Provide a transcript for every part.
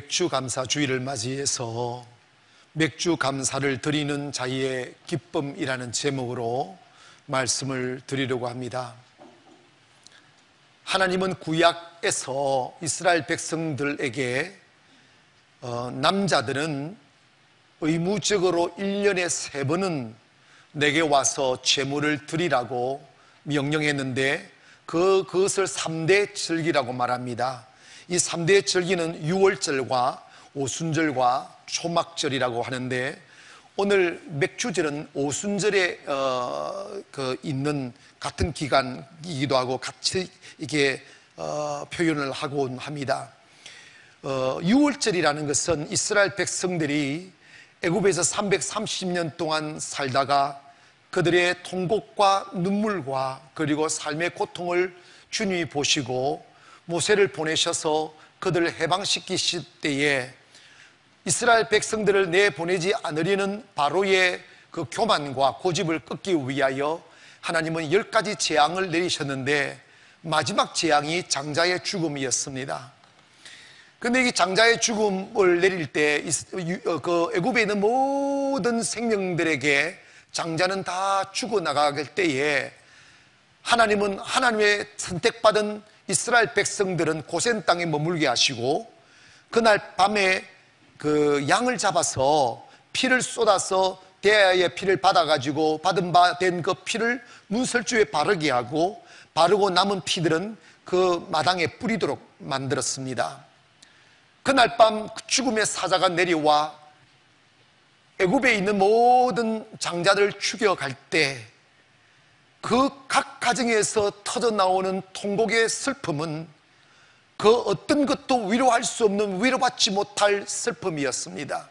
맥주 감사 주일을 맞이해서 맥주 감사를 드리는 자의 기쁨이라는 제목으로 말씀을 드리려고 합니다. 하나님은 구약에서 이스라엘 백성들에게 남자들은 의무적으로 1년에 3번은 내게 와서 제물을 드리라고 명령했는데 그것을 3대 절기라고 말합니다. 이 3대 절기는 유월절과 오순절과 초막절이라고 하는데, 오늘 맥주절은 오순절에 있는 같은 기간이기도 하고 같이 이게 표현을 하곤 합니다. 유월절이라는 것은 이스라엘 백성들이 애굽에서 330년 동안 살다가 그들의 통곡과 눈물과 그리고 삶의 고통을 주님이 보시고 모세를 보내셔서 그들을 해방시키실 때에 이스라엘 백성들을 내보내지 않으려는 바로의 그 교만과 고집을 꺾기 위하여 하나님은 10가지 재앙을 내리셨는데 마지막 재앙이 장자의 죽음이었습니다. 그런데 이 장자의 죽음을 내릴 때 그 애굽에 있는 모든 생명들에게 장자는 다 죽어나갈 때에 하나님은 하나님의 선택받은 이스라엘 백성들은 고센 땅에 머물게 하시고, 그날 밤에 그 양을 잡아서 피를 쏟아서 대야의 피를 받아가지고 받은 바 된 그 피를 문설주에 바르게 하고, 바르고 남은 피들은 그 마당에 뿌리도록 만들었습니다. 그날 밤 죽음의 사자가 내려와 애굽에 있는 모든 장자들을 죽여갈 때 그 각 가정에서 터져나오는 통곡의 슬픔은 그 어떤 것도 위로할 수 없는, 위로받지 못할 슬픔이었습니다.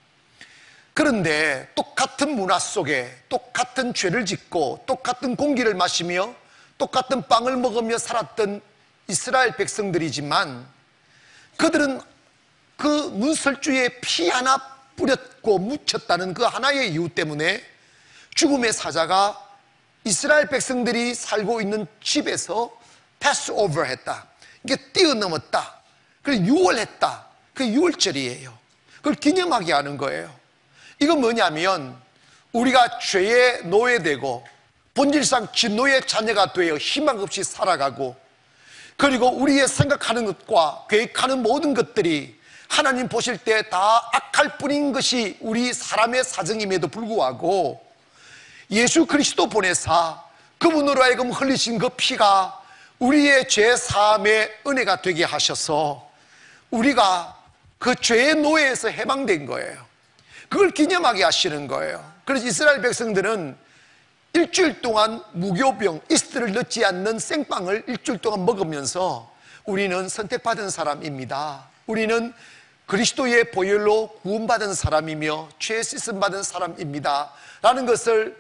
그런데 똑같은 문화 속에 똑같은 죄를 짓고 똑같은 공기를 마시며 똑같은 빵을 먹으며 살았던 이스라엘 백성들이지만, 그들은 그 문설주에 피 하나 뿌렸고 묻혔다는 그 하나의 이유 때문에 죽음의 사자가 이스라엘 백성들이 살고 있는 집에서 패스오버 했다, 이게 뛰어넘었다, 그래서 유월했다. 그게 유월절이에요. 그걸 기념하게 하는 거예요. 이건 뭐냐면 우리가 죄에 노예되고 본질상 진노의 자녀가 되어 희망 없이 살아가고, 그리고 우리의 생각하는 것과 계획하는 모든 것들이 하나님 보실 때 다 악할 뿐인 것이 우리 사람의 사정임에도 불구하고 예수 그리스도 보내사 그분으로 하여금 흘리신 그 피가 우리의 죄 사함의 은혜가 되게 하셔서 우리가 그 죄의 노예에서 해방된 거예요. 그걸 기념하게 하시는 거예요. 그래서 이스라엘 백성들은 일주일 동안 무교병, 이스트를 넣지 않는 생빵을 일주일 동안 먹으면서 우리는 선택받은 사람입니다, 우리는 그리스도의 보혈로 구원받은 사람이며 죄 씻음 받은 사람입니다 라는 것을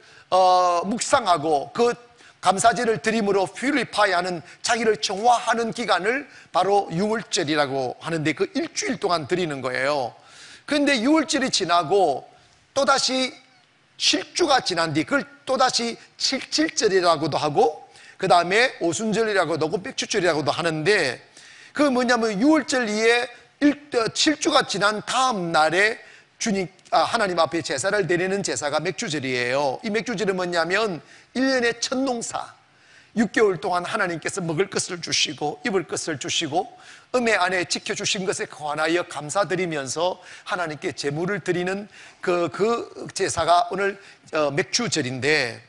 묵상하고 그 감사제를 드림으로 퓨리파이하는, 자기를 정화하는 기간을 바로 유월절이라고 하는데 그 일주일 동안 드리는 거예요. 그런데 유월절이 지나고 또다시 7주가 지난 뒤 그걸 또다시 77절이라고도 하고 그 다음에 오순절이라고도 하고 백주절이라고도 하는데, 그 뭐냐면 유월절 이에 7주가 지난 다음 날에 하나님 앞에 제사를 드리는 제사가 맥주절이에요. 이 맥주절은 뭐냐면 1년의 첫 농사 6개월 동안 하나님께서 먹을 것을 주시고 입을 것을 주시고 음해 안에 지켜주신 것에 관하여 감사드리면서 하나님께 제물을 드리는 그 제사가 오늘 맥주절인데,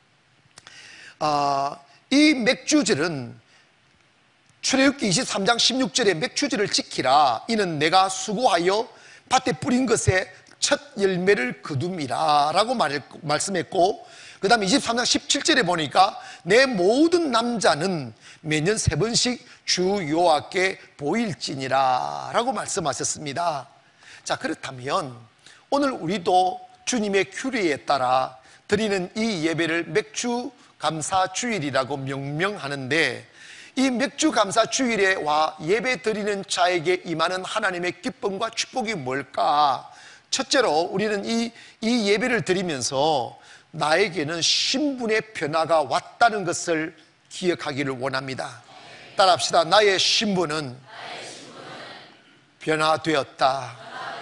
이 맥주절은 출애굽기 23장 16절에 맥주절을 지키라, 이는 내가 수고하여 밭에 뿌린 것에 첫 열매를 거둠이라 라고 말씀했고, 그 다음에 23장 17절에 보니까 내 모든 남자는 매년 3번씩 주 여호와께 보일지니라 라고 말씀하셨습니다. 자, 그렇다면 오늘 우리도 주님의 규례에 따라 드리는 이 예배를 맥주 감사 주일이라고 명명하는데, 이 맥주 감사 주일에 와 예배 드리는 자에게 임하는 하나님의 기쁨과 축복이 뭘까? 첫째로 우리는 이 예배를 드리면서 나에게는 신분의 변화가 왔다는 것을 기억하기를 원합니다. 따라합시다. 나의 신분은 변화되었다.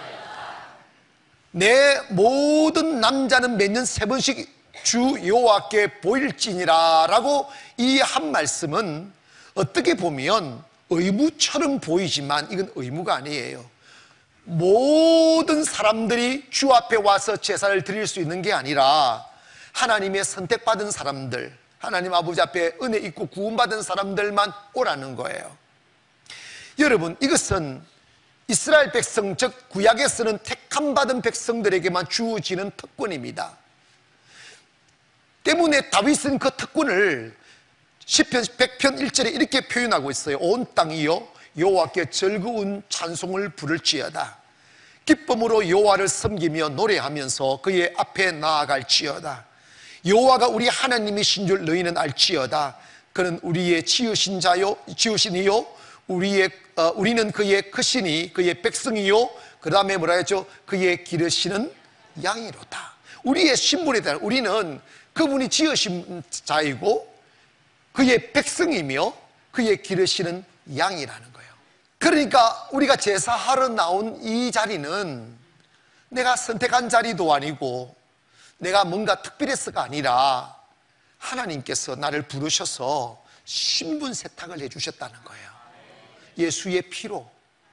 내 모든 남자는 매년 3번씩 주 여호와께 보일지니라 라고 이 한 말씀은 어떻게 보면 의무처럼 보이지만 이건 의무가 아니에요. 모든 사람들이 주 앞에 와서 제사를 드릴 수 있는 게 아니라 하나님의 선택받은 사람들, 하나님 아버지 앞에 은혜 있고 구원받은 사람들만 오라는 거예요. 여러분, 이것은 이스라엘 백성, 즉 구약에서는 택함받은 백성들에게만 주어지는 특권입니다. 때문에 다윗은 그 특권을 시편 100편 1절에 이렇게 표현하고 있어요. 온 땅이여 여호와께 즐거운 찬송을 부를지어다. 기쁨으로 여호와를 섬기며 노래하면서 그의 앞에 나아갈지어다. 여호와가 우리 하나님이신 줄 너희는 알지어다. 그는 우리의 지으신이요 우리는 그의 크시니 그의 백성이요, 그 다음에 뭐라 했죠? 그의 기르시는 양이로다. 우리의 신분에 대한, 우리는 그분이 지으신 자이고 그의 백성이며 그의 기르시는 양이라는 거예요. 그러니까 우리가 제사하러 나온 이 자리는 내가 선택한 자리도 아니고 내가 뭔가 특별해서가 아니라 하나님께서 나를 부르셔서 신분 세탁을 해주셨다는 거예요. 예수의 피로.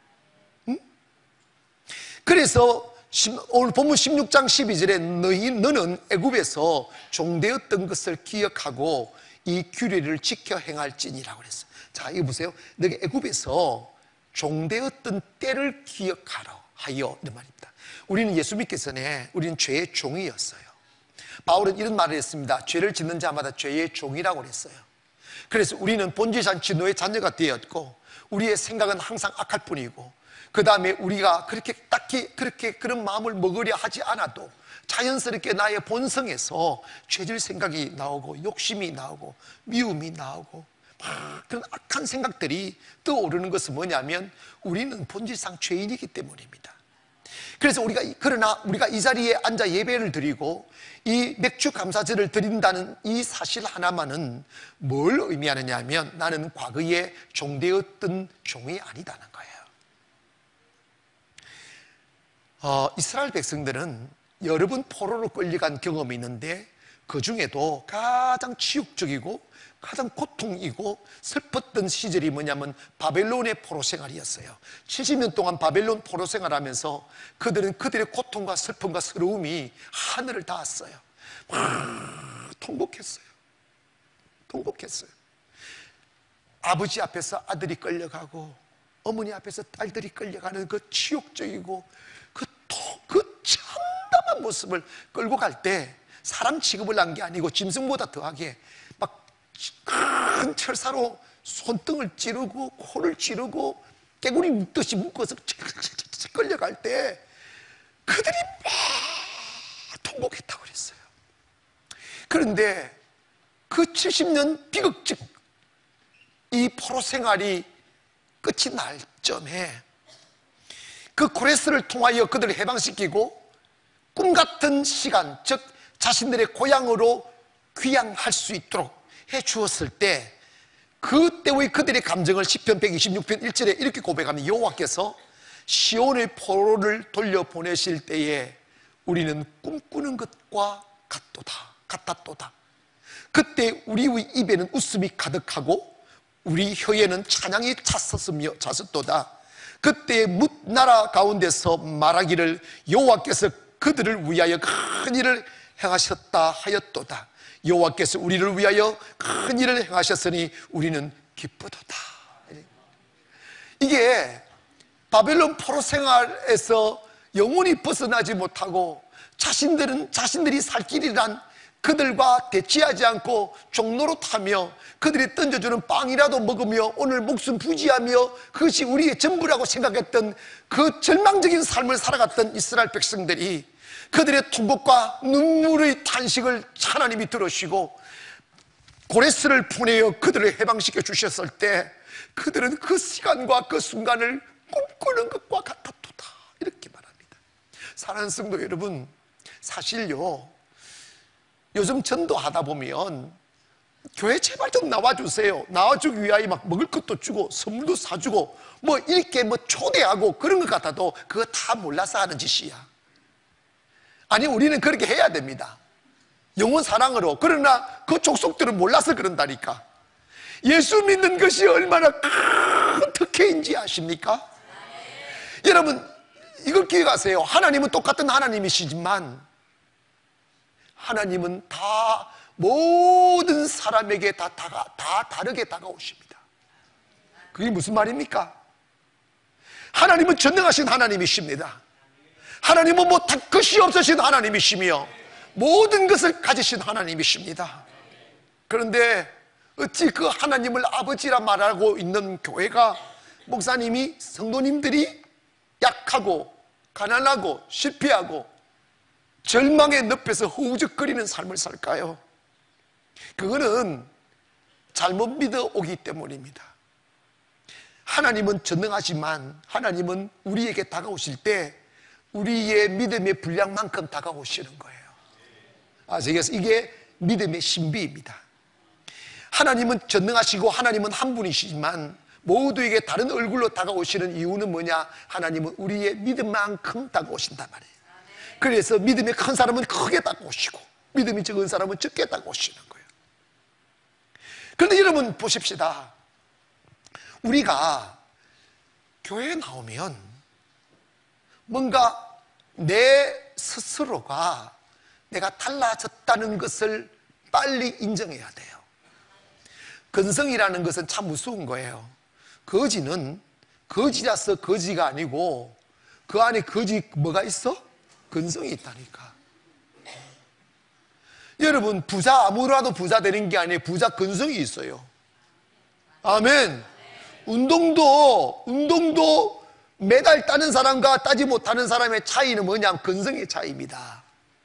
그래서 오늘 본문 16장 12절에 너는 애굽에서 종되었던 것을 기억하고 이 규례를 지켜 행할지니라고 그랬어요. 자, 이거 보세요. 너가 애굽에서 종되었던 때를 기억하라 하여, 이런 말입니다. 우리는 예수 믿기 전에 우리는 죄의 종이었어요. 바울은 이런 말을 했습니다. 죄를 짓는 자마다 죄의 종이라고 그랬어요. 그래서 우리는 본질상 진노의 자녀가 되었고 우리의 생각은 항상 악할 뿐이고, 그 다음에 우리가 그렇게 딱히 그렇게 그런 마음을 먹으려 하지 않아도 자연스럽게 나의 본성에서 죄질 생각이 나오고 욕심이 나오고 미움이 나오고 막 그런 악한 생각들이 떠오르는 것은 뭐냐면 우리는 본질상 죄인이기 때문입니다. 그래서 그러나 우리가 이 자리에 앉아 예배를 드리고 이 맥주 감사제를 드린다는 이 사실 하나만은 뭘 의미하느냐 하면 나는 과거에 종되었던 종이 아니다는 거예요. 이스라엘 백성들은 여러 번 포로로 끌려간 경험이 있는데 그 중에도 가장 치욕적이고 가장 고통이고 슬펐던 시절이 뭐냐면 바벨론의 포로 생활이었어요. 70년 동안 바벨론 포로 생활하면서 그들은 그들의 고통과 슬픔과 서러움이 하늘을 닿았어요. 통곡했어요. 아버지 앞에서 아들이 끌려가고 어머니 앞에서 딸들이 끌려가는 그 치욕적이고 그 참담한 모습을 끌고 갈 때 사람 취급을 한 게 아니고 짐승보다 더하게 막 큰 철사로 손등을 찌르고 코를 찌르고 깨구리 묶듯이 묶어서 끌려갈 때 그들이 막 통곡했다고 그랬어요. 그런데 그 70년 비극적 이 포로 생활이 끝이 날 점에 그 고레스를 통하여 그들을 해방시키고 꿈같은 시간, 즉 자신들의 고향으로 귀향할 수 있도록 해주었을 때 그때의 그들의 감정을 시편 126편 1절에 이렇게 고백하는 여호와께서 시온의 포로를 돌려보내실 때에 우리는 꿈꾸는 것과 같았도다. 그때 우리의 입에는 웃음이 가득하고 우리 혀에는 찬양이 찼었도다. 그때 뭇 나라 가운데서 말하기를 여호와께서 그들을 위하여 큰 일을 행하셨다 하였도다. 여호와께서 우리를 위하여 큰 일을 행하셨으니 우리는 기쁘도다. 이게 바벨론 포로 생활에서 영원히 벗어나지 못하고 자신들이 살 길이란 그들과 대치하지 않고 종노릇하며 그들이 던져주는 빵이라도 먹으며 오늘 목숨 부지하며 그것이 우리의 전부라고 생각했던 그 절망적인 삶을 살아갔던 이스라엘 백성들이 그들의 통곡과 눈물의 탄식을 하나님이 들으시고 고레스를 보내어 그들을 해방시켜 주셨을 때 그들은 그 시간과 그 순간을 꿈꾸는 것과 같았도다 이렇게 말합니다. 사랑하는 성도 여러분, 사실요 요즘 전도하다 보면 교회 제발 좀 나와주세요. 나와주기 위하여 막 먹을 것도 주고 선물도 사주고 뭐 이렇게 뭐 초대하고 그런 것 같아도 그거 다 몰라서 하는 짓이야. 아니, 우리는 그렇게 해야 됩니다. 영원 사랑으로. 그러나 그 족속들은 몰라서 그런다니까. 예수 믿는 것이 얼마나 큰 특혜인지 아십니까? 여러분, 이걸 기억하세요. 하나님은 똑같은 하나님이시지만 하나님은 다 모든 사람에게 다 다르게 다가오십니다. 그게 무슨 말입니까? 하나님은 전능하신 하나님이십니다. 하나님은 뭐 것이 없으신 하나님이시며 모든 것을 가지신 하나님이십니다. 그런데 어찌 그 하나님을 아버지라 말하고 있는 교회가, 목사님이, 성도님들이 약하고 가난하고 실패하고 절망의 늪에서 허우적거리는 삶을 살까요? 그거는 잘못 믿어 오기 때문입니다. 하나님은 전능하지만 하나님은 우리에게 다가오실 때 우리의 믿음의 분량만큼 다가오시는 거예요. 아시겠어요? 이게 믿음의 신비입니다. 하나님은 전능하시고 하나님은 한 분이시지만 모두에게 다른 얼굴로 다가오시는 이유는 뭐냐? 하나님은 우리의 믿음만큼 다가오신단 말이에요. 그래서 믿음이 큰 사람은 크게 다가오시고 믿음이 적은 사람은 적게 다가오시는 거예요. 그런데 여러분 보십시다. 우리가 교회에 나오면 뭔가 내 스스로가 내가 달라졌다는 것을 빨리 인정해야 돼요. 근성이라는 것은 참 무서운 거예요. 거지는 거지라서 거지가 아니고 그 안에 거지 뭐가 있어? 근성이 있다니까. 여러분, 부자 아무라도 부자 되는 게 아니에요. 부자 근성이 있어요. 아멘. 운동도 메달 따는 사람과 따지 못하는 사람의 차이는 뭐냐면 근성의 차이입니다.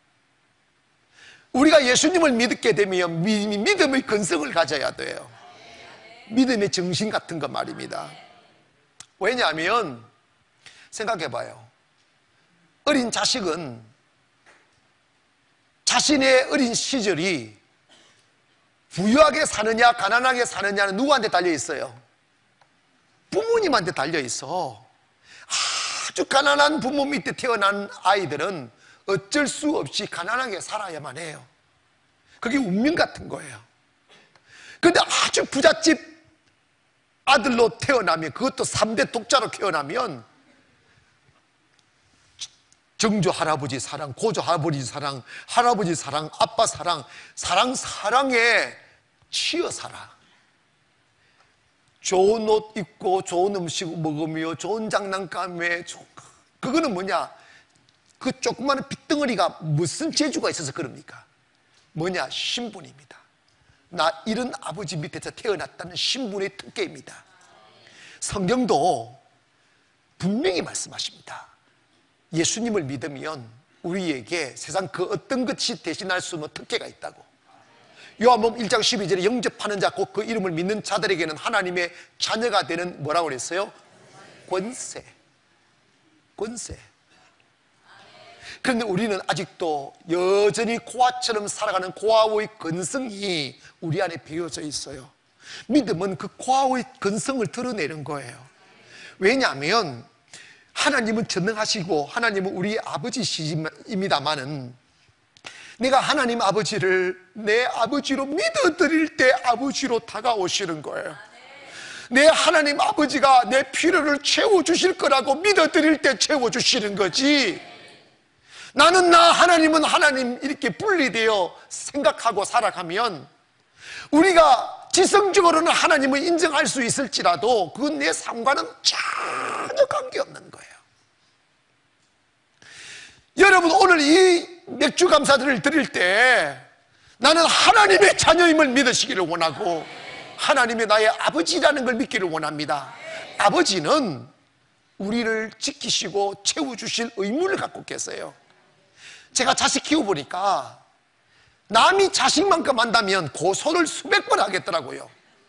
우리가 예수님을 믿게 되면 믿음의 근성을 가져야 돼요. 믿음의 정신 같은 거 말입니다. 왜냐하면 생각해봐요. 어린 자식은 자신의 어린 시절이 부유하게 사느냐 가난하게 사느냐는 누구한테 달려있어요? 부모님한테 달려있어. 아주 가난한 부모 밑에 태어난 아이들은 어쩔 수 없이 가난하게 살아야만 해요. 그게 운명 같은 거예요. 그런데 아주 부잣집 아들로 태어나면, 그것도 3대 독자로 태어나면 정조 할아버지 사랑, 고조 할아버지 사랑, 할아버지 사랑, 아빠 사랑, 사랑에 치여 살아. 좋은 옷 입고 좋은 음식 먹으며 좋은 장난감에 그거는 뭐냐? 그 조그마한 빗덩어리가 무슨 재주가 있어서 그럽니까? 뭐냐? 신분입니다. 나 이런 아버지 밑에서 태어났다는 신분의 특혜입니다. 성경도 분명히 말씀하십니다. 예수님을 믿으면 우리에게 세상 그 어떤 것이 대신할 수 없는 특혜가 있다고. 요한복음 1장 12절에 영접하는 자 곧 그 이름을 믿는 자들에게는 하나님의 자녀가 되는 뭐라고 그랬어요? 권세. 그런데 우리는 아직도 여전히 고아처럼 살아가는 고아의 근성이 우리 안에 배어져 있어요. 믿음은 그 고아의 근성을 드러내는 거예요. 왜냐하면 하나님은 전능하시고 하나님은 우리의 아버지입니다마는 내가 하나님 아버지를 내 아버지로 믿어드릴 때 아버지로 다가오시는 거예요. 내 하나님 아버지가 내 필요를 채워주실 거라고 믿어드릴 때 채워주시는 거지, 나는 나 하나님은 하나님 이렇게 분리되어 생각하고 살아가면 우리가 지성적으로는 하나님을 인정할 수 있을지라도 그건 내 삶과는 전혀 관계없는 거예요. 여러분, 오늘 이 맥주 감사들을 드릴 때 나는 하나님의 자녀임을 믿으시기를 원하고 하나님이 나의 아버지라는 걸 믿기를 원합니다. 아버지는 우리를 지키시고 채워주실 의무를 갖고 계세요. 제가 자식 키워보니까 남이 자식만큼 한다면 고소를 수백 번 하겠더라고요.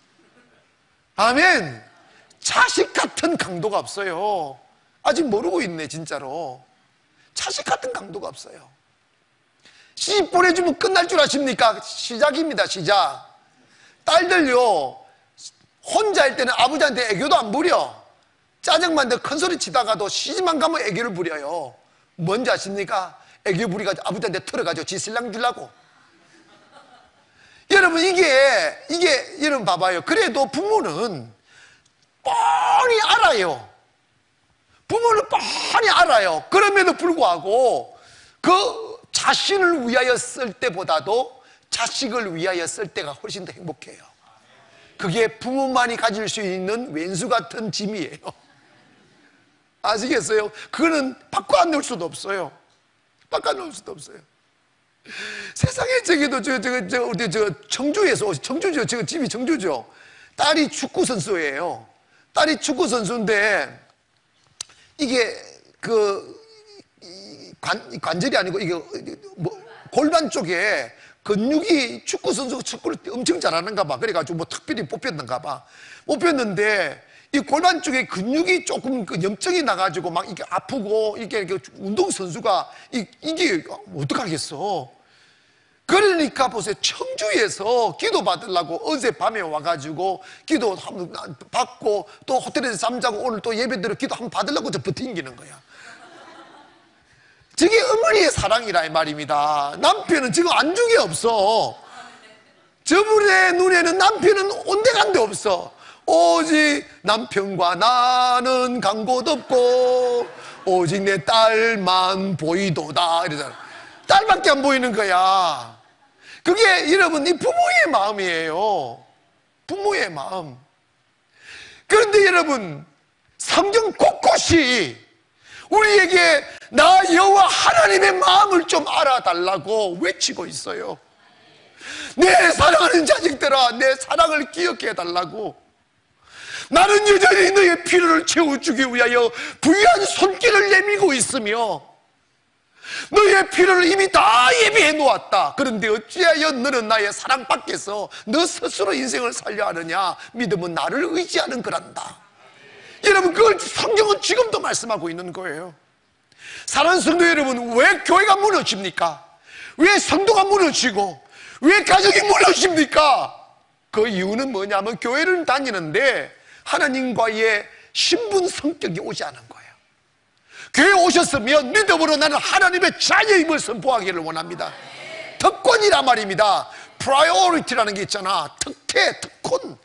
아멘. 자식 같은 강도가 없어요. 아직 모르고 있네 진짜로. 자식 같은 강도가 없어요. 시집 보내주면 끝날 줄 아십니까? 시작입니다. 시작. 딸들요, 혼자일 때는 아버지한테 애교도 안 부려. 짜증만 내 큰 소리 치다가도 시집만 가면 애교를 부려요. 뭔지 아십니까? 애교 부리가지고 아버지한테 털어가지고 지 신랑 주려고. 여러분, 이게 여러분 봐봐요. 그래도 부모는 뻔히 알아요. 부모는 뻔히 알아요. 그럼에도 불구하고 그 자신을 위하여 쓸 때보다도 자식을 위하여 쓸 때가 훨씬 더 행복해요. 그게 부모만이 가질 수 있는 왼수 같은 짐이에요. 아시겠어요? 그거는 바꿔 안 놓을 수도 없어요. 바꿔 놓을 수도 없어요. 세상에 저기도 청주에서, 청주죠. 저 집이 청주죠. 딸이 축구 선수예요. 딸이 축구 선수인데 이게 관절이 아니고 이게 뭐 골반 쪽에 근육이, 축구 선수가 축구를 엄청 잘하는가 봐. 그래가지고 뭐 특별히 뽑혔는가 봐. 뽑혔는데 이 골반 쪽에 근육이 조금 염증이 나가지고 막 이게 아프고 이게 운동선수가 이게 어떡하겠어. 그러니까 보세요. 청주에서 기도 받으려고 어젯밤에 와가지고 기도 한번 받고 또 호텔에서 잠자고 오늘 또 예배 드려 기도 한번 받으려고 저 버팅기는 거야. 저게 어머니의 사랑이라 이 말입니다. 남편은 지금 안중에 없어. 저분의 눈에는 남편은 온데간데 없어. 오직 남편과 나는 간 곳 없고 오직 내 딸만 보이도다 이러잖아. 딸밖에 안 보이는 거야. 그게 여러분 이 부모의 마음이에요. 부모의 마음. 그런데 여러분 성경 곳곳이 우리에게 나 여호와 하나님의 마음을 좀 알아달라고 외치고 있어요. 내 사랑하는 자식들아, 내 사랑을 기억해 달라고. 나는 여전히 너의 필요를 채워주기 위하여 부유한 손길을 내밀고 있으며 너의 필요를 이미 다 예비해 놓았다. 그런데 어찌하여 너는 나의 사랑 밖에서 너 스스로 인생을 살려 하느냐. 믿음은 나를 의지하는 거란다. 여러분, 그걸 성경은 지금도 말씀하고 있는 거예요. 사랑하는 성도 여러분, 왜 교회가 무너집니까? 왜 성도가 무너지고 왜 가정이 무너집니까? 그 이유는 뭐냐면 교회를 다니는데 하나님과의 신분 성격이 오지 않은 거예요. 교회에 오셨으면 믿음으로 나는 하나님의 자녀임을 선포하기를 원합니다. 특권이란 말입니다. 프라이오리티라는 게 있잖아. 특혜, 특권.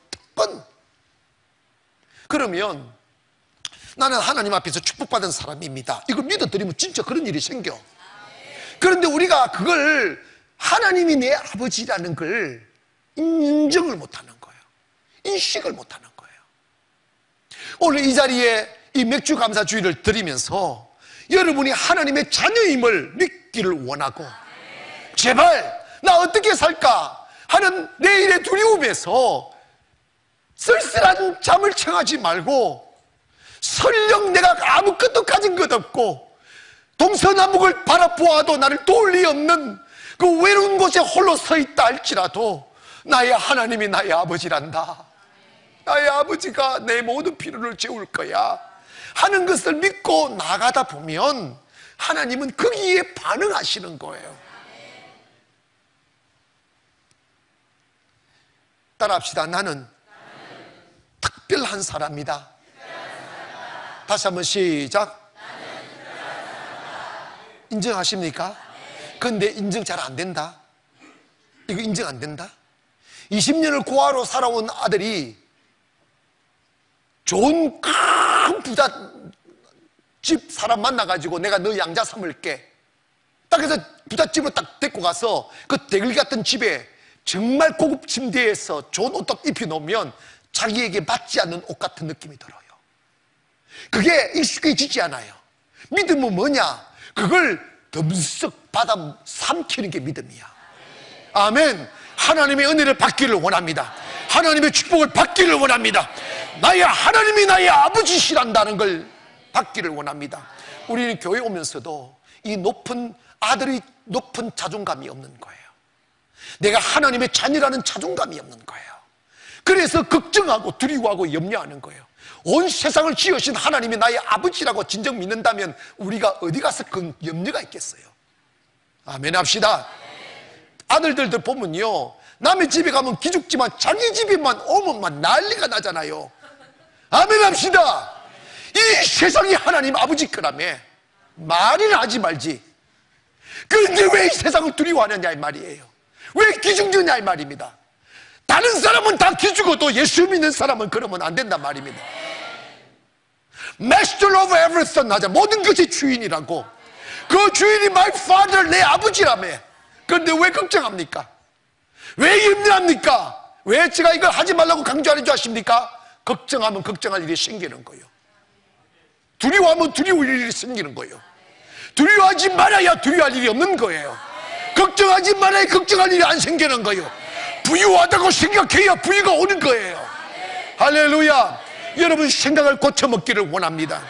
그러면 나는 하나님 앞에서 축복받은 사람입니다. 이걸 믿어드리면 진짜 그런 일이 생겨. 그런데 우리가 그걸 하나님이 내 아버지라는 걸 인정을 못하는 거예요. 인식을 못하는 거예요. 오늘 이 자리에 이 맥주 감사주의를 드리면서 여러분이 하나님의 자녀임을 믿기를 원하고 제발 나 어떻게 살까 하는 내일의 두려움에서 쓸쓸한 잠을 청하지 말고 설령 내가 아무것도 가진 것 없고 동서남북을 바라보아도 나를 도울 리 없는 그 외로운 곳에 홀로 서 있다 할지라도 나의 하나님이 나의 아버지란다. 나의 아버지가 내 모든 필요를 채울 거야 하는 것을 믿고 나가다 보면 하나님은 거기에 반응하시는 거예요. 따라합시다. 나는 특별한 사람이다. 다시 한번 시작. 인정하십니까? 근데 인정 잘 안 된다. 이거 인정 안 된다. 20년을 고아로 살아온 아들이 좋은 큰 부잣집 사람 만나가지고 내가 너 양자 삼을게. 딱 해서 부잣집으로 딱 데리고 가서 그 대글 같은 집에 정말 고급 침대에서 좋은 옷 딱 입혀놓으면 자기에게 맞지 않는 옷 같은 느낌이 들어요. 그게 익숙해지지 않아요. 믿음은 뭐냐? 그걸 덤썩 받아 삼키는 게 믿음이야. 아멘. 하나님의 은혜를 받기를 원합니다. 하나님의 축복을 받기를 원합니다. 나의 하나님이 나의 아버지시란다는 걸 받기를 원합니다. 우리는 교회 오면서도 이 아들이 높은 자존감이 없는 거예요. 내가 하나님의 자녀라는 자존감이 없는 거예요. 그래서 걱정하고 두려워하고 염려하는 거예요. 온 세상을 지으신 하나님이 나의 아버지라고 진정 믿는다면 우리가 어디 가서 그 염려가 있겠어요. 아멘 합시다. 아들들도 보면요, 남의 집에 가면 기죽지만 자기 집에만 오면 막 난리가 나잖아요. 아멘 합시다. 이 세상이 하나님 아버지 거라며 말이나 하지 말지. 그런데 왜 이 세상을 두려워하느냐 이 말이에요. 왜 기죽느냐 이 말입니다. 다른 사람은 다 기죽어도 예수 믿는 사람은 그러면 안 된단 말입니다. Master of everything 하자. 모든 것의 주인이라고. 그 주인이 my father, 내 아버지라며. 그런데 왜 걱정합니까? 왜 염려합니까? 왜 제가 이걸 하지 말라고 강조하는 줄 아십니까? 걱정하면 걱정할 일이 생기는 거예요. 두려워하면 두려울 일이 생기는 거예요. 두려워하지 말아야 두려워할 일이 없는 거예요. 걱정하지 말아야 걱정할 일이 안 생기는 거예요. 부유하다고 생각해야 부유가 오는 거예요. 할렐루야. 여러분 생각을 고쳐먹기를 원합니다.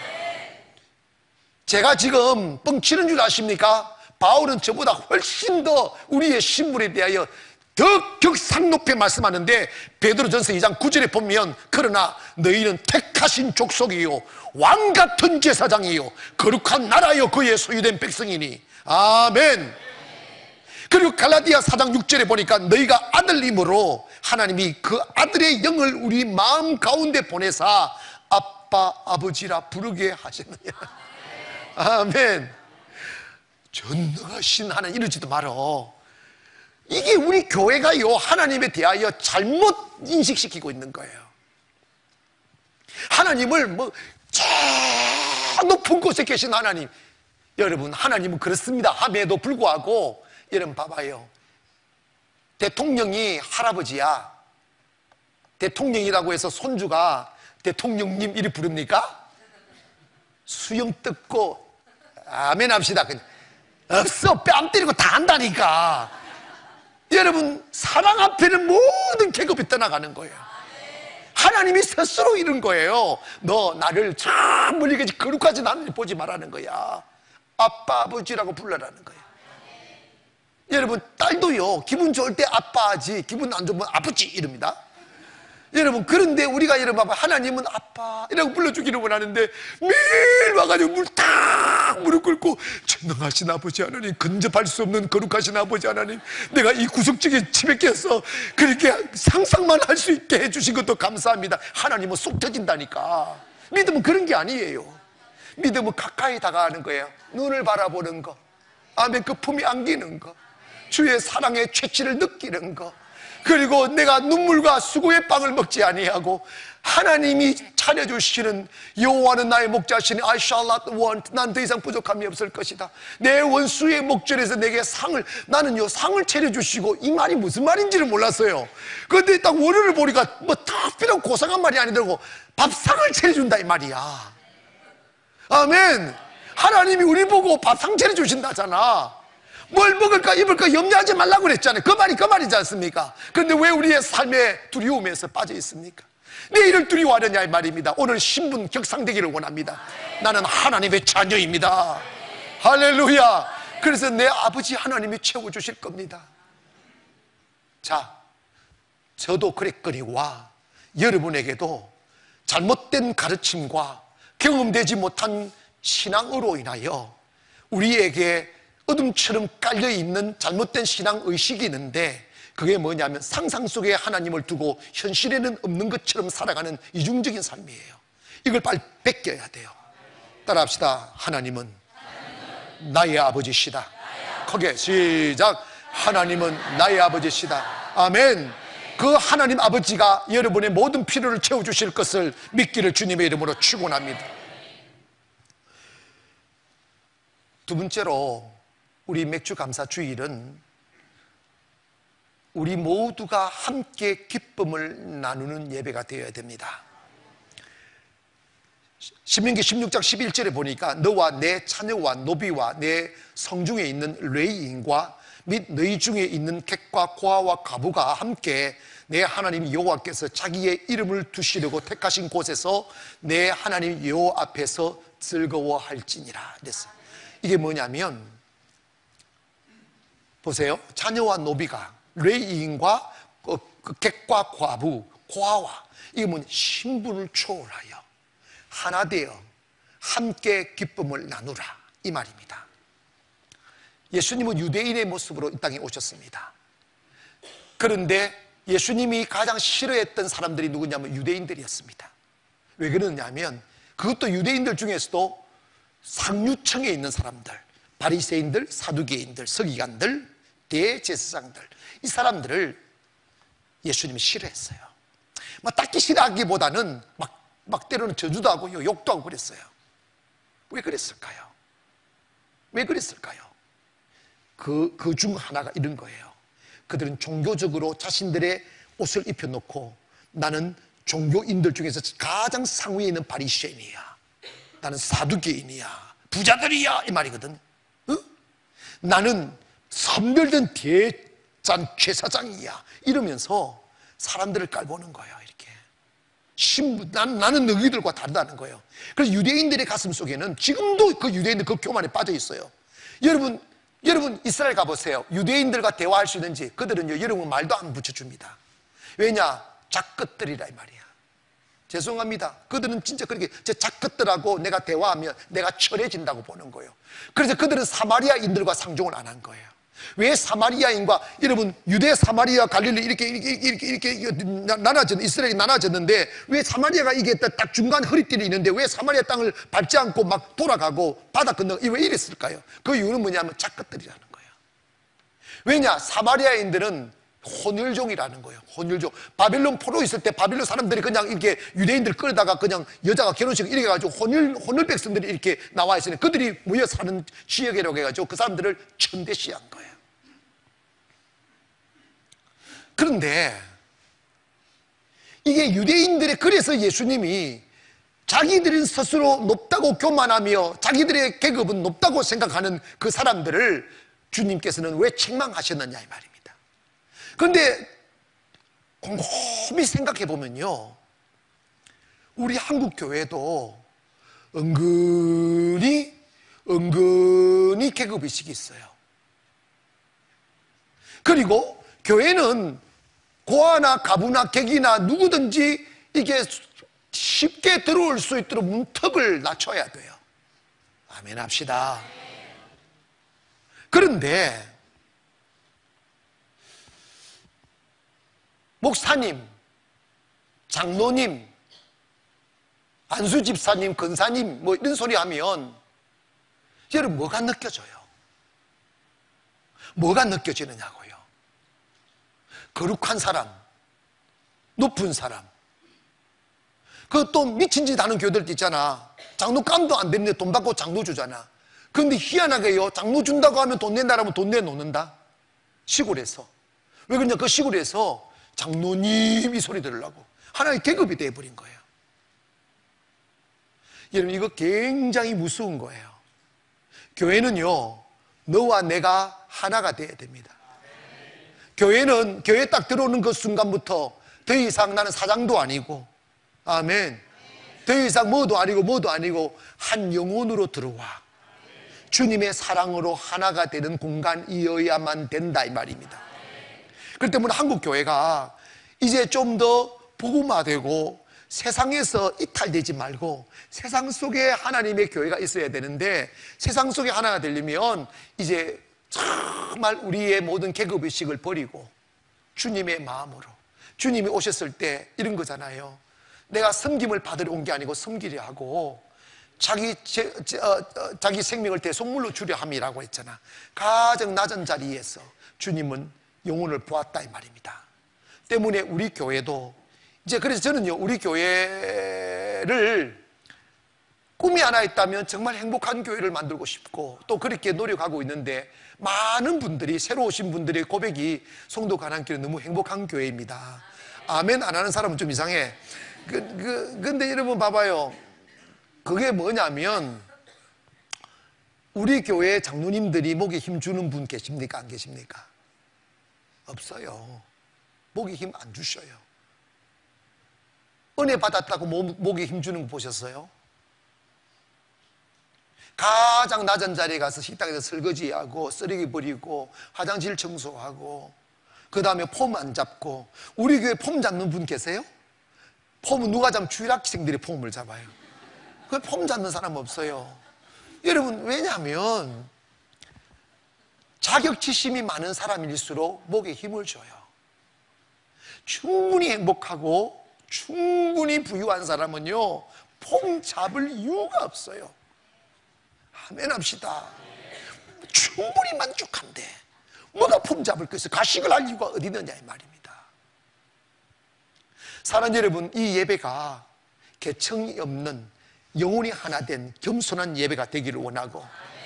제가 지금 뻥치는 줄 아십니까? 바울은 저보다 훨씬 더 우리의 신분에 대하여 더 격상 높게 말씀하는데, 베드로전서 2장 9절에 보면 그러나 너희는 택하신 족속이요 왕같은 제사장이요 거룩한 나라요 그의 소유된 백성이니. 아멘. 그리고 갈라디아 4장 6절에 보니까 너희가 아들임으로 하나님이 그 아들의 영을 우리 마음 가운데 보내사 아빠 아버지라 부르게 하셨느냐. 아멘. 전능하신 하나님 이러지도 말어. 이게 우리 교회가요 하나님에 대하여 잘못 인식시키고 있는 거예요. 하나님을 뭐 저 높은 곳에 계신 하나님, 여러분 하나님은 그렇습니다 함에도 불구하고 여러분 봐봐요. 대통령이 할아버지야. 대통령이라고 해서 손주가 대통령님 이리 부릅니까? 수염 뜯고 아멘 합시다. 없어. 뺨 때리고 다 한다니까. 여러분 사랑 앞에는 모든 계급이 떠나가는 거예요. 하나님이 스스로 이런 거예요. 너 나를 저 멀리까지 거룩하진 않은지 보지 말라는 거야. 아빠 아버지라고 불러라는 거예요. 여러분 딸도요 기분 좋을 때 아빠지 기분 안 좋으면 아버지 이럽니다. 여러분 그런데 우리가 여러분 봐봐, 하나님은 아빠 이라고 불러주기를 원하는데 매일 와가지고 무릎 꿇고 전능하신 아버지 하나님, 근접할 수 없는 거룩하신 아버지 하나님, 내가 이 구석지게 치맥해서 그렇게 상상만 할 수 있게 해주신 것도 감사합니다. 하나님은 속 터진다니까. 믿음은 그런 게 아니에요. 믿음은 가까이 다가가는 거예요. 눈을 바라보는 거, 아멘, 그 품에 안기는 거, 주의 사랑의 채취를 느끼는 거, 그리고 내가 눈물과 수고의 빵을 먹지 아니하고 하나님이 차려주시는 여호와는 나의 목자시니 I shall not want, 난 더 이상 부족함이 없을 것이다. 내 원수의 목전에서 내게 상을, 나는요 상을 차려주시고, 이 말이 무슨 말인지를 몰랐어요. 그런데 딱 원어를 보니까 뭐 특별한 고상한 말이 아니더라고. 밥상을 차려준다 이 말이야. 아멘. 하나님이 우리 보고 밥상 차려주신다잖아. 뭘 먹을까 입을까 염려하지 말라고 그랬잖아요. 그 말이지 않습니까? 그런데 왜 우리의 삶의 두려움에서 빠져 있습니까? 내일을 두려워하느냐 이 말입니다. 오늘 신분 격상되기를 원합니다. 나는 하나님의 자녀입니다. 할렐루야. 그래서 내 아버지 하나님이 채워주실 겁니다. 자, 저도 그랬거니와 여러분에게도 잘못된 가르침과 경험되지 못한 신앙으로 인하여 우리에게 어둠처럼 깔려있는 잘못된 신앙의식이 있는데, 그게 뭐냐면 상상 속에 하나님을 두고 현실에는 없는 것처럼 살아가는 이중적인 삶이에요. 이걸 빨리 베껴야 돼요. 따라합시다. 하나님은 나의 아버지시다. 크게 시작. 하나님은 나의 아버지시다. 아멘. 그 하나님 아버지가 여러분의 모든 필요를 채워주실 것을 믿기를 주님의 이름으로 축원합니다. 두 번째로 우리 맥주 감사 주일은 우리 모두가 함께 기쁨을 나누는 예배가 되어야 됩니다. 신명기 16장 11절에 보니까 너와 내 자녀와 노비와 내 성중에 있는 레위인과 및 너희 중에 있는 객과 고아와 과부가 함께 내 하나님 여호와께서 자기의 이름을 두시려고 택하신 곳에서 내 하나님 여호와 앞에서 즐거워할지니라 그랬어요. 이게 뭐냐면 보세요. 자녀와 노비가, 레위인과 객과 과부, 고아와, 이게 뭐냐, 신분을 초월하여 하나 되어 함께 기쁨을 나누라 이 말입니다. 예수님은 유대인의 모습으로 이 땅에 오셨습니다. 그런데 예수님이 가장 싫어했던 사람들이 누구냐면 유대인들이었습니다. 왜 그러냐면 그것도 유대인들 중에서도 상류층에 있는 사람들, 바리새인들, 사두개인들, 서기관들, 대제사장들, 이 사람들을 예수님이 싫어했어요. 딱히 싫어하기보다는 막 때로는 저주도 하고 욕도 하고 그랬어요. 왜 그랬을까요? 왜 그랬을까요? 그 중 하나가 이런 거예요. 그들은 종교적으로 자신들의 옷을 입혀놓고 나는 종교인들 중에서 가장 상위에 있는 바리새인이야, 나는 사두개인이야, 부자들이야, 이 말이거든. 나는 선별된 대잔 제사장이야, 이러면서 사람들을 깔보는 거예요. 이렇게 나는 너희들과 다르다는 거예요. 그래서 유대인들의 가슴 속에는 지금도 그 유대인들 그 교만에 빠져 있어요. 여러분 이스라엘 가보세요. 유대인들과 대화할 수 있는지. 그들은요, 여러분 말도 안 붙여줍니다. 왜냐? 작것들이라 이 말이야. 죄송합니다. 그들은 진짜 그렇게 제 작것들하고 내가 대화하면 내가 철해진다고 보는 거예요. 그래서 그들은 사마리아인들과 상종을 안 한 거예요. 왜 사마리아인과, 여러분 유대 사마리아 갈릴리 이렇게 나눠졌는, 이스라엘이 나눠졌는데 왜 사마리아가 이게 딱 중간 허리띠를 있는데 왜 사마리아 땅을 밟지 않고 막 돌아가고 바다 건너, 왜 이랬을까요? 그 이유는 뭐냐면 작것들이라는 거예요. 왜냐? 사마리아인들은 혼혈종이라는 거예요. 혼혈종. 바벨론 포로 있을 때 바벨론 사람들이 그냥 이렇게 유대인들 끌다가 그냥 여자가 결혼식 이렇게 해가지고 혼혈 백성들이 이렇게 나와 있으니 그들이 모여 사는 지역이라고 해가지고 그 사람들을 천대시한 거예요. 그런데 이게 유대인들의, 그래서 예수님이 자기들은 스스로 높다고 교만하며 자기들의 계급은 높다고 생각하는 그 사람들을 주님께서는 왜 책망하셨느냐 이 말입니다. 그런데 곰곰이 생각해 보면요, 우리 한국 교회도 은근히 계급의식이 있어요. 그리고 교회는 고아나 가부나 객이나 누구든지 이게 쉽게 들어올 수 있도록 문턱을 낮춰야 돼요. 아멘 합시다. 그런데 목사님, 장로님, 안수집사님, 근사님 뭐 이런 소리 하면 여러분 뭐가 느껴져요? 뭐가 느껴지느냐고요? 거룩한 사람, 높은 사람. 그 또 미친 짓 하는 교회들도 있잖아. 장로감도 안 됐는데 돈 받고 장로 주잖아. 그런데 희한하게요, 장로 준다고 하면 돈 낸다라면 돈 내놓는다. 시골에서. 왜 그러냐? 그 시골에서 장로님 이 소리 들으려고 하나의 계급이 되어버린 거예요. 여러분 이거 굉장히 무서운 거예요. 교회는요, 너와 내가 하나가 되어야 됩니다. 교회는 교회 딱 들어오는 그 순간부터 더 이상 나는 사장도 아니고, 아멘, 더 이상 뭐도 아니고 한 영혼으로 들어와 주님의 사랑으로 하나가 되는 공간이어야만 된다 이 말입니다. 그렇기 때문에 한국 교회가 이제 좀 더 복음화되고 세상에서 이탈되지 말고 세상 속에 하나님의 교회가 있어야 되는데, 세상 속에 하나가 되려면 이제 정말 우리의 모든 계급의식을 버리고 주님의 마음으로, 주님이 오셨을 때 이런 거잖아요. 내가 섬김을 받으러 온 게 아니고 섬기려 하고 자기 생명을 대속물로 주려 함이라고 했잖아. 가장 낮은 자리에서 주님은 영혼을 보았다 이 말입니다. 때문에 우리 교회도 이제, 그래서 저는요, 우리 교회를 꿈이 하나 있다면 정말 행복한 교회를 만들고 싶고 또 그렇게 노력하고 있는데, 많은 분들이, 새로 오신 분들의 고백이 성도 가난길은 너무 행복한 교회입니다. 아멘 안 하는 사람은 좀 이상해. 근데 여러분 봐봐요. 그게 뭐냐면, 우리 교회 장로님들이 목에 힘주는 분 계십니까? 안 계십니까? 없어요. 목에 힘 안 주셔요. 은혜 받았다고 목에 힘주는 거 보셨어요? 가장 낮은 자리에 가서 식당에서 설거지하고 쓰레기 버리고 화장실 청소하고 그 다음에 폼 안 잡고. 우리 교회 폼 잡는 분 계세요? 폼은 누가 잡으면 주일학생들이 폼을 잡아요. 그 폼 잡는 사람 없어요. 여러분, 왜냐하면 자격지심이 많은 사람일수록 목에 힘을 줘요. 충분히 행복하고 충분히 부유한 사람은요, 폼 잡을 이유가 없어요. 아멘 합시다. 충분히 만족한데 뭐가 폼 잡을 거 있어? 가식을 할 이유가 어디 있느냐 이 말입니다. 사랑하는 여러분, 이 예배가 계층이 없는 영혼이 하나 된 겸손한 예배가 되기를 원하고,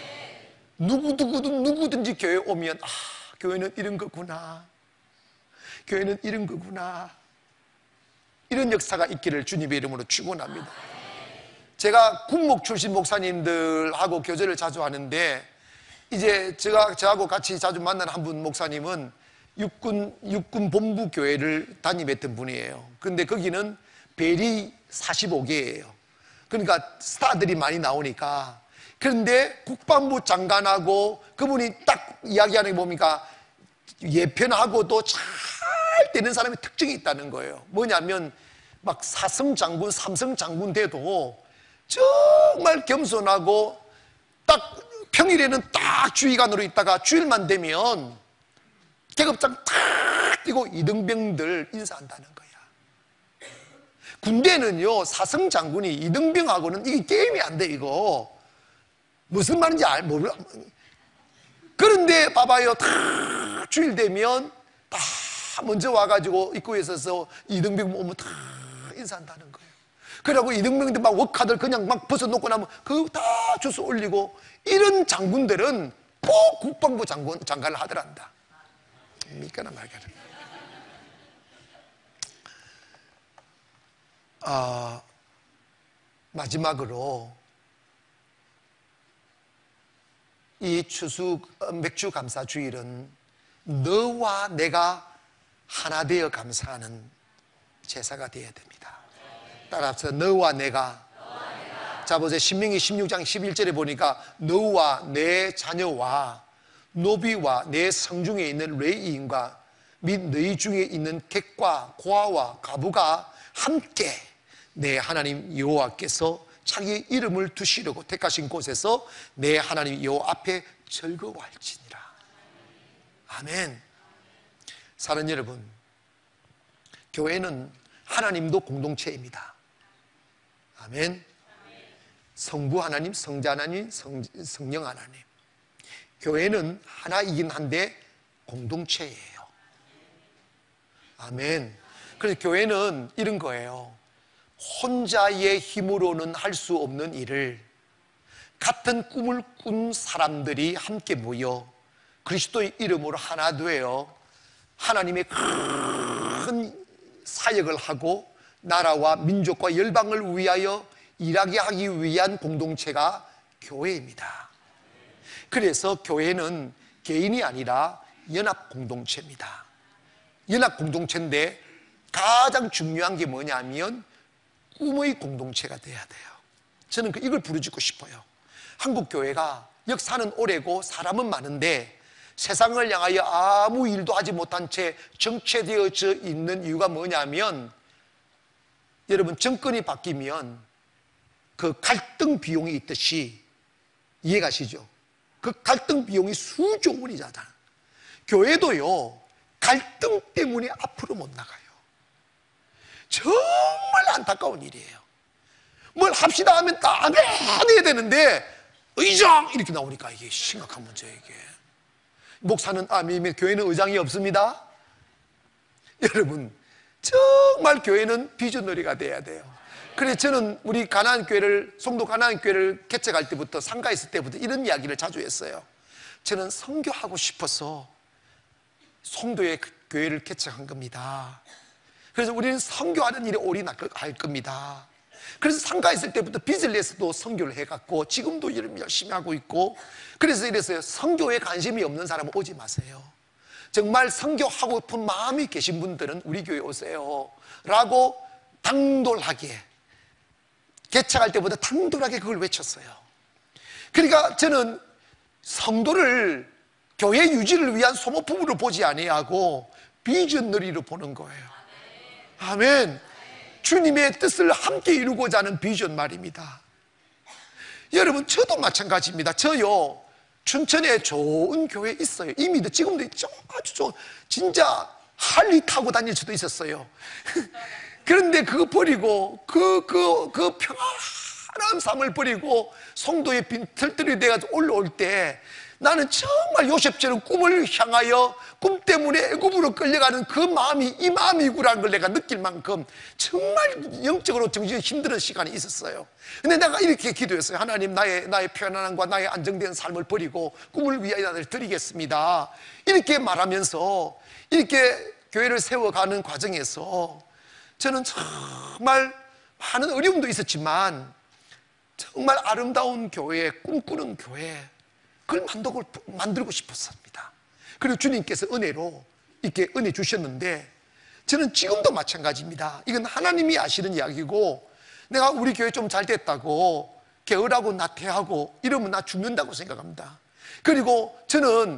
누구든지 교회 오면 교회는 이런 거구나, 교회는 이런 거구나, 이런 역사가 있기를 주님의 이름으로 축원합니다. 제가 군목 출신 목사님들하고 교제를 자주 하는데, 이제 저하고 같이 자주 만나는 한 분 목사님은 육군 본부 교회를 담임했던 분이에요. 근데 거기는 벨이 45개예요. 그러니까 스타들이 많이 나오니까. 그런데 국방부 장관하고 그분이 딱 이야기하는 게 뭡니까? 예편하고도 잘 되는 사람의 특징이 있다는 거예요. 뭐냐면 막 4성 장군, 3성 장군 돼도 정말 겸손하고, 딱 평일에는 딱 주의관으로 있다가 주일만 되면 계급장 탁 뛰고 이등병들 인사한다는 거야. 군대는요, 4성 장군이 이등병하고는 이게 게임이 안 돼. 이거 무슨 말인지 몰라. 그런데 봐봐요, 다 주일 되면 다 먼저 와가지고 입구에 서서 이등병 오면 다 인사한다는 거예요. 그러고 이등병들 막 워카들 그냥 막 벗어놓고 나면 그거 다 주워 올리고, 이런 장군들은 꼭 국방부 장관을 하더란다. 믿거나 말거나. 마지막으로 이 추수 맥주 감사 주일은 너와 내가 하나 되어 감사하는 제사가 되어야 됩니다. 따라서 너와 내가. 자 보세요. 신명기 16장 11절에 보니까 너와 내 자녀와 노비와 내 성중에 있는 레위인과 및 너희 중에 있는 객과 고아와 가부가 함께 내 하나님 여호와께서 자기 이름을 두시려고 택하신 곳에서 내 하나님 여호와 앞에 즐거워할지니라. 아멘. 사랑하는 여러분, 교회는 하나님도 공동체입니다. 아멘. 성부 하나님, 성자 하나님, 성령 하나님. 교회는 하나이긴 한데 공동체예요. 아멘. 그래서 교회는 이런 거예요. 혼자의 힘으로는 할 수 없는 일을 같은 꿈을 꾼 사람들이 함께 모여 그리스도의 이름으로 하나 되어 하나님의 큰 사역을 하고 나라와 민족과 열방을 위하여 일하게 하기 위한 공동체가 교회입니다. 그래서 교회는 개인이 아니라 연합 공동체입니다. 연합 공동체인데 가장 중요한 게 뭐냐면 꿈의 공동체가 돼야 돼요. 저는 이걸 부르짖고 싶어요. 한국 교회가 역사는 오래고 사람은 많은데 세상을 향하여 아무 일도 하지 못한 채 정체되어져 있는 이유가 뭐냐면, 여러분, 정권이 바뀌면 그 갈등 비용이 있듯이, 이해가시죠? 그 갈등 비용이 수조 원이잖아. 교회도요, 갈등 때문에 앞으로 못 나가요. 정말 안타까운 일이에요. 뭘 합시다 하면 다 안 해야 되는데 의장 이렇게 나오니까 이게 심각한 문제예요. 이게 목사는 교회는 의장이 없습니다. 여러분, 정말 교회는 비전너리가 돼야 돼요. 그래서 저는 우리 가나안교회를, 송도 가나안교회를 개척할 때부터, 상가했을 때부터 이런 이야기를 자주 했어요. 저는 선교하고 싶어서 송도에 교회를 개척한 겁니다. 그래서 우리는 선교하는 일에 올인할 겁니다. 그래서 상가했을 때부터 빚을 내서도 선교를 해갔고 지금도 일 열심히 하고 있고, 그래서 이랬어요. 선교에 관심이 없는 사람은 오지 마세요. 정말 선교하고 싶은 마음이 계신 분들은 우리 교회 오세요 라고 당돌하게, 개척할 때보다 당돌하게 그걸 외쳤어요. 그러니까 저는 성도를 교회 유지를 위한 소모품으로 보지 아니하고 비전너리로 보는 거예요. 아멘. 주님의 뜻을 함께 이루고자 하는 비전 말입니다. 여러분, 저도 마찬가지입니다. 저요, 춘천에 좋은 교회 있어요. 이미 지금도 있죠. 아주 좋은, 진짜 할리 타고 다닐 수도 있었어요. 그런데 그거 버리고 그 평안한 삶을 버리고 송도에 빈털들이 돼가지고 올라올 때 나는 정말 요셉처럼 꿈을 향하여 꿈 때문에 애굽으로 끌려가는 그 마음이 이 마음이구라는 걸 내가 느낄 만큼 정말 영적으로 정신이 힘든 시간이 있었어요. 근데 내가 이렇게 기도했어요. 하나님, 나의 편안함과 나의 안정된 삶을 버리고 꿈을 위하여 나를 드리겠습니다. 이렇게 말하면서 이렇게 교회를 세워가는 과정에서 저는 정말 많은 어려움도 있었지만 정말 아름다운 교회, 꿈꾸는 교회, 그걸 만들고 싶었습니다. 그리고 주님께서 은혜로 이렇게 은혜 주셨는데 저는 지금도 마찬가지입니다. 이건 하나님이 아시는 이야기고 내가 우리 교회 좀 잘 됐다고 게으르고 나태하고 이러면 나 죽는다고 생각합니다. 그리고 저는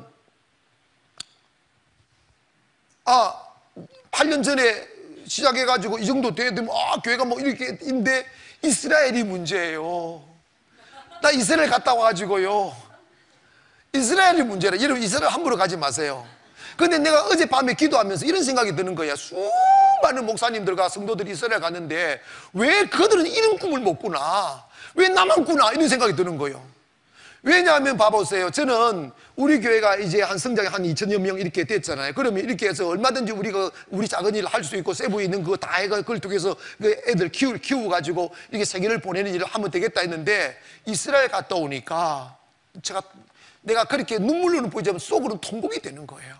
8년 전에 시작해가지고 이 정도 돼야 되면 교회가 뭐 이렇게 인데 이스라엘이 문제예요. 나 이스라엘 갔다 와가지고요, 이스라엘이 문제라. 여러분, 이스라엘 함부로 가지 마세요. 근데 내가 어젯밤에 기도하면서 이런 생각이 드는 거야. 수많은 목사님들과 성도들이 이스라엘 갔는데 왜 그들은 이런 꿈을 못 꾸나, 왜 나만 꾸나, 이런 생각이 드는 거예요. 왜냐하면 봐보세요. 저는 우리 교회가 이제 한 성장이 한 2천여 명 이렇게 됐잖아요. 그러면 이렇게 해서 얼마든지 우리 작은 일을 할 수 있고 세부에 있는 그거 다 해가 그걸 통해서 그 애들 키워가지고 이렇게 세계를 보내는 일을 하면 되겠다 했는데 이스라엘 갔다 오니까 내가 그렇게 눈물로는 보이지만 속으로는 통곡이 되는 거예요.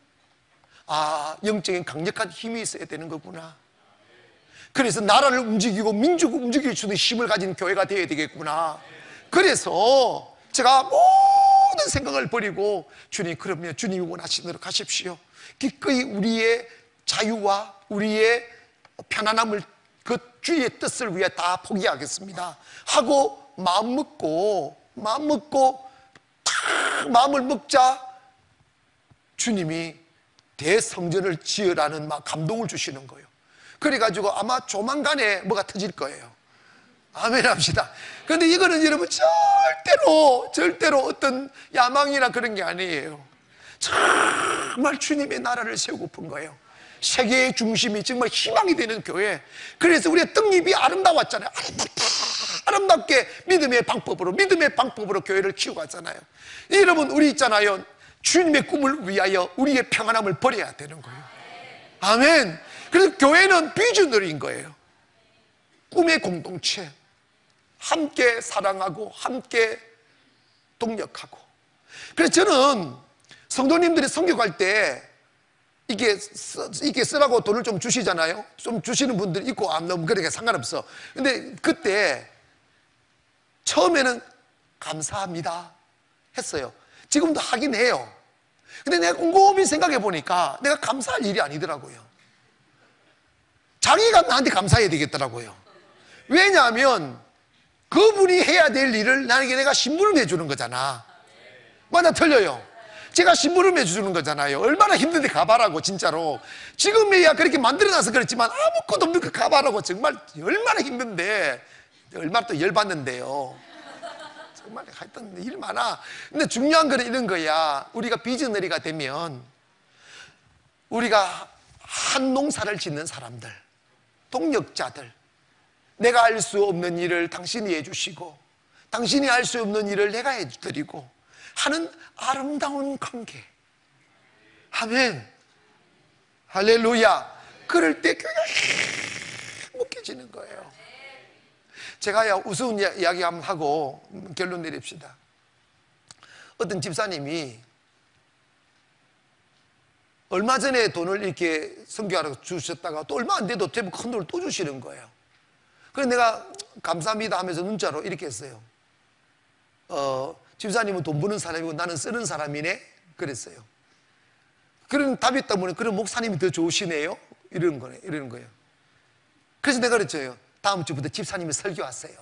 영적인 강력한 힘이 있어야 되는 거구나. 그래서 나라를 움직이고 민족을 움직일 수 있는 힘을 가진 교회가 되어야 되겠구나. 그래서 제가 모든 생각을 버리고 주님, 그러면 주님이 원하시는 대로 가십시오. 기꺼이 우리의 자유와 우리의 편안함을 그 주의 뜻을 위해 다 포기하겠습니다 하고 마음 먹고 마음을 먹자 주님이 대성전을 지으라는 막 감동을 주시는 거예요. 그래가지고 아마 조만간에 뭐가 터질 거예요. 아멘 합시다. 그런데 이거는 여러분 절대로 어떤 야망이나 그런 게 아니에요. 정말 주님의 나라를 세우고픈 거예요. 세계의 중심이 정말 희망이 되는 교회. 그래서 우리의 떡잎이 아름다웠잖아요. 아름답게 믿음의 방법으로 교회를 키워갔잖아요. 여러분, 우리 있잖아요, 주님의 꿈을 위하여 우리의 평안함을 버려야 되는 거예요. 아멘. 그래서 교회는 비주너리인 거예요. 꿈의 공동체, 함께 사랑하고 함께 동력하고. 그래서 저는 성도님들이 성격할 때 이게 쓰라고 돈을 좀 주시잖아요. 좀 주시는 분들 있고 안 넣으면 그러니까 상관없어. 근데 그때 처음에는 감사합니다 했어요. 지금도 하긴 해요. 근데 내가 곰곰이 생각해 보니까 내가 감사할 일이 아니더라고요. 자기가 나한테 감사해야 되겠더라고요. 왜냐하면 그분이 해야 될 일을 나에게 내가 심부름 해주는 거잖아. 맞아, 틀려요. 제가 심부름 해주는 거잖아요. 얼마나 힘든데 가봐라고. 진짜로 지금이야 그렇게 만들어놔서 그렇지만 아무것도 없는 그 가봐라고 정말 얼마나 힘든데, 얼마나 또 열받는데요. 정말 하여튼 일 많아. 근데 중요한 건 이런 거야. 우리가 비즈너리가 되면 우리가 한 농사를 짓는 사람들, 동력자들, 내가 할 수 없는 일을 당신이 해주시고 당신이 할 수 없는 일을 내가 해드리고 하는 아름다운 관계. 아멘. 할렐루야. 그럴 때 교회가 행복해지는 거예요. 제가 우스운 이야기 한번 하고 결론 내립시다. 어떤 집사님이 얼마 전에 돈을 이렇게 선교하러 주셨다가 또 얼마 안 돼도 대부분 큰 돈을 또 주시는 거예요. 그래서 내가 감사합니다 하면서 문자로 이렇게 했어요. 집사님은 돈 버는 사람이고 나는 쓰는 사람이네 그랬어요. 그런 답이 때문에 그런 목사님이 더 좋으시네요 이러는 거예요. 그래서 내가 그랬죠. 다음 주부터 집사님이 설교하세요.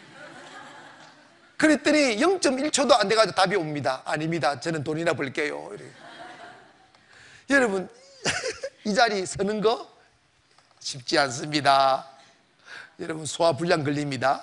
그랬더니 0.1초도 안 돼가지고 답이 옵니다. 아닙니다. 저는 돈이나 벌게요. 여러분, 이 자리 서는 거 쉽지 않습니다. 여러분, 소화불량 걸립니다.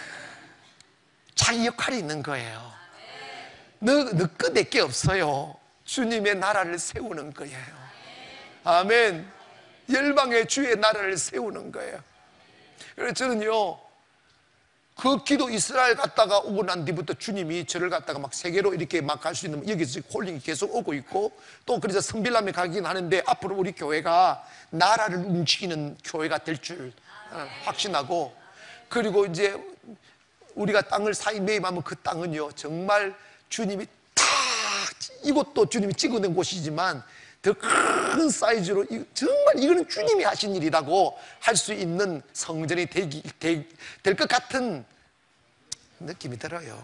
자기 역할이 있는 거예요. 너 거 내 게 없어요. 주님의 나라를 세우는 거예요. 아멘. 열방의 주의 나라를 세우는 거예요. 그래서 저는요, 그 기도 이스라엘 갔다가 오고 난 뒤부터 주님이 저를 갖다가 막 세계로 이렇게 막 갈 수 있는, 여기서 콜링이 계속 오고 있고, 또 그래서 성빌람에 가긴 하는데 앞으로 우리 교회가 나라를 움직이는 교회가 될 줄 확신하고, 그리고 이제 우리가 땅을 사이 매입하면 그 땅은요, 정말 주님이 다, 이곳도 주님이 찍어낸 곳이지만 더 큰 사이즈로, 정말 이거는 주님이 하신 일이라고 할 수 있는 성전이 될 것 같은 느낌이 들어요.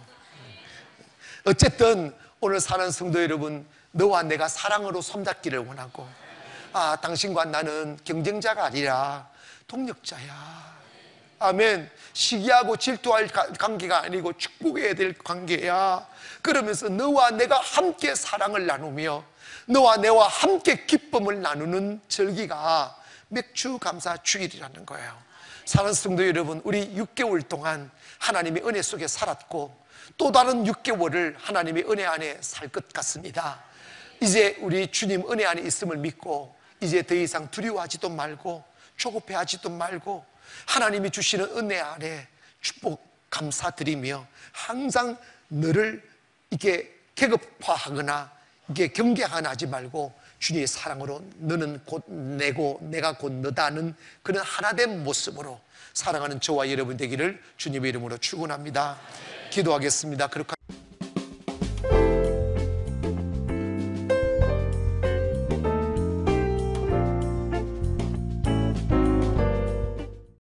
어쨌든 오늘 사는 성도 여러분, 너와 내가 사랑으로 손잡기를 원하고, 당신과 나는 경쟁자가 아니라 동력자야. 아멘. 시기하고 질투할 관계가 아니고 축복해야 될 관계야. 그러면서 너와 내가 함께 사랑을 나누며 너와 내와 함께 기쁨을 나누는 절기가 맥주감사 주일이라는 거예요. 사랑하는 성도 여러분, 우리 6개월 동안 하나님의 은혜 속에 살았고 또 다른 6개월을 하나님의 은혜 안에 살 것 같습니다. 이제 우리 주님 은혜 안에 있음을 믿고 이제 더 이상 두려워하지도 말고 조급해하지도 말고 하나님이 주시는 은혜 안에 축복 감사드리며 항상 너를 이렇게 계급화하거나 이게 경계하거나 하지 말고 주님의 사랑으로 너는 곧 내고 내가 곧 너다는 그런 하나된 모습으로 사랑하는 저와 여러분 되기를 주님의 이름으로 축원합니다. 기도하겠습니다. 그렇게